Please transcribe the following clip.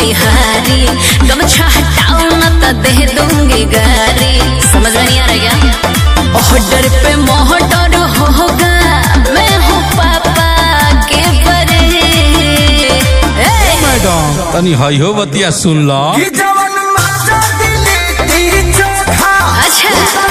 बिहारी, गमछा हटाओ न तो दे दूंगी गारी। समझ में नहीं आ रहा क्या? ऑर्डर पे मोहटर होगा, मैं हूँ पापा के बड़े। मैडम तनी हाई हो बतिया सुन लो। अच्छा